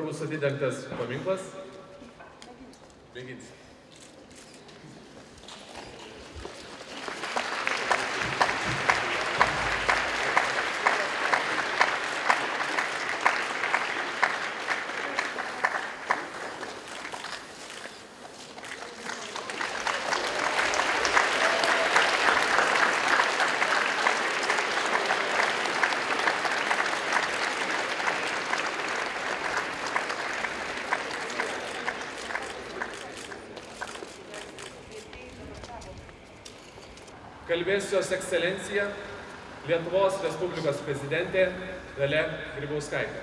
bus atidengtas paminklas. Mėginsim. Kalbės Jos Ekscelencija, Lietuvos Respublikos prezidentė Dalia Grybauskaitė.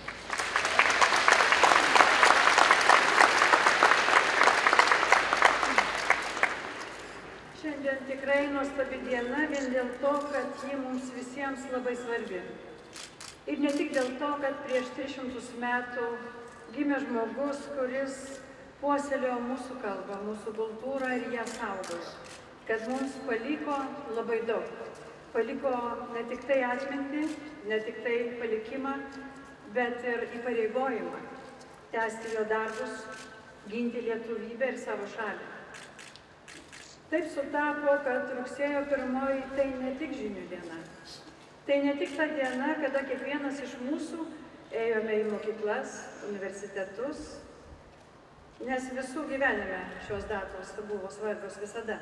Šiandien tikrai nuostabi diena vien dėl to, kad ji mums visiems labai svarbi. Ir ne tik dėl to, kad prieš 300 metų gimė žmogus, kuris puoselėjo mūsų kalbą, mūsų kultūrą ir ją saugojo. Kad mums paliko labai daug. Paliko ne tik tai atmintį, ne tik tai palikimą, bet ir įpareigojimą tęsti jo darbus, ginti lietuvybę ir savo šalį. Taip sutapo, kad rugsėjo 1 tai ne tik žinių diena. Tai ne tik ta diena, kada kiekvienas iš mūsų ėjome į mokyklas, universitetus, nes visų gyvenime šios datos buvo svarbios visada.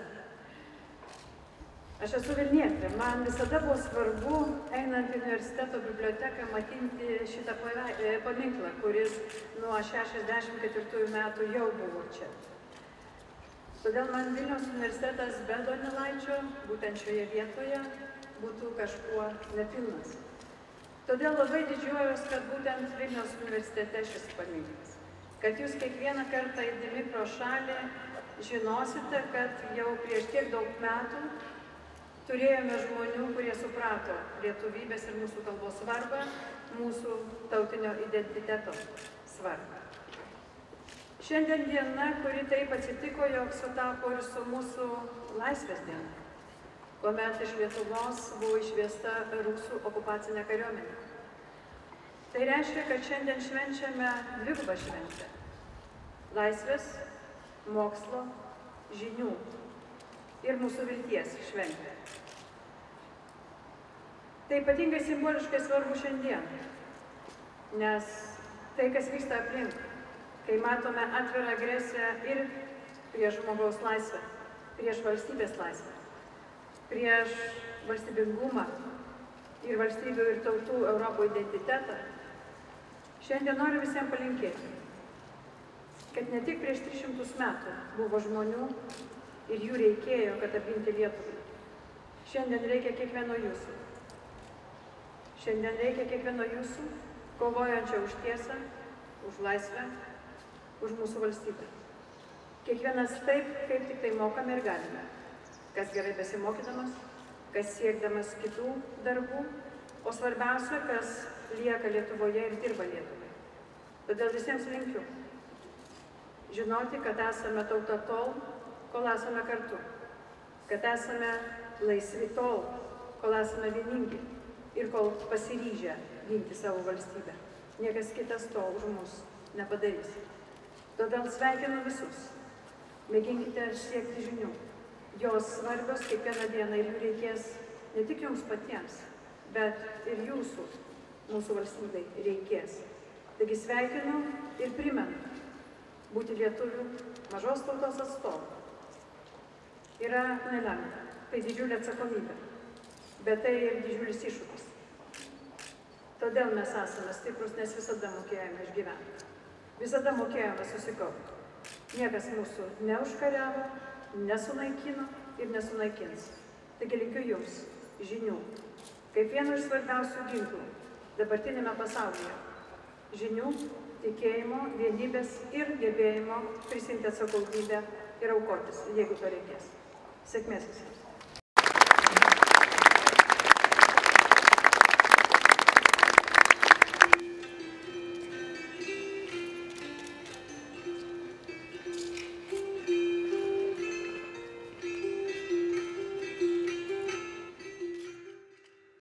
Aš esu Vilnietė, man visada buvo svarbu, einant į universiteto biblioteką, matyti šitą paminklą, kuris nuo 64 metų jau buvo čia. Todėl man Vilniaus universitetas be Donelaičio, būtent šioje vietoje, būtų kažkuo nepilnas. Todėl labai didžiuojuosi, kad būtent Vilniaus universitete šis paminklas. Kad jūs kiekvieną kartą eidami pro šalį žinosite, kad jau prieš tiek daug metų turėjome žmonių, kurie suprato lietuvybės ir mūsų kalbos svarbą, mūsų tautinio identiteto svarbą. Šiandien diena, kuri taip atsitiko, jog sutapo ir su mūsų laisvės diena, kuomet iš Lietuvos buvo išvesta rusų okupacinė kariuomenė. Tai reiškia, kad šiandien švenčiame dvigubą šventę – laisvės, mokslo, žinių ir mūsų vilties šventę. Tai ypatingai simboliškai svarbu šiandien, nes tai, kas vyksta aplink, kai matome atvirą agresiją ir prieš žmogaus laisvę, prieš valstybės laisvę, prieš valstybingumą ir valstybių ir tautų Europos identitetą, šiandien noriu visiems palinkėti, kad ne tik prieš 300 metų buvo žmonių ir jų reikėjo, kad apginti Lietuvą. Šiandien reikia kiekvieno jūsų. Šiandien reikia kiekvieno jūsų, kovojančio už tiesą, už laisvę, už mūsų valstybę. Kiekvienas taip, kaip tik tai mokame ir galime. Kas gerai besimokydamas, kas siekdamas kitų darbų, o svarbiausia, kas lieka Lietuvoje ir dirba Lietuvai. Todėl visiems linkiu žinoti, kad esame tauta tol, kol esame kartu. Kad esame laisvi tol, kol esame vieningi. Ir kol pasiryžę ginti savo valstybę. Niekas kitas to už mus nepadarys. Todėl sveikinu visus. Mėginkite siekti žinių. Jos svarbios kiekvieną dieną ir jų reikės ne tik jums patiems, bet ir jūsų, mūsų valstybei reikės. Taigi sveikinu ir primenu, būti lietuvių mažos tautos atstovų yra nelengva. Tai didžiulė atsakomybė. Bet tai ir didžiulis iššūkis. Todėl mes esame stiprus, nes visada mokėjome išgyventi. Visada mokėjome susikaupti. Niekas mūsų neužkariavo, nesunaikino ir nesunaikins. Taigi linkiu jums žinių, kaip vieno iš svarbiausių ginklų dabartinėme pasaulyje. Žinių, tikėjimo, vienybės ir gebėjimo prisiimti atsakomybę ir aukotis, jeigu to reikės. Sėkmės visiems.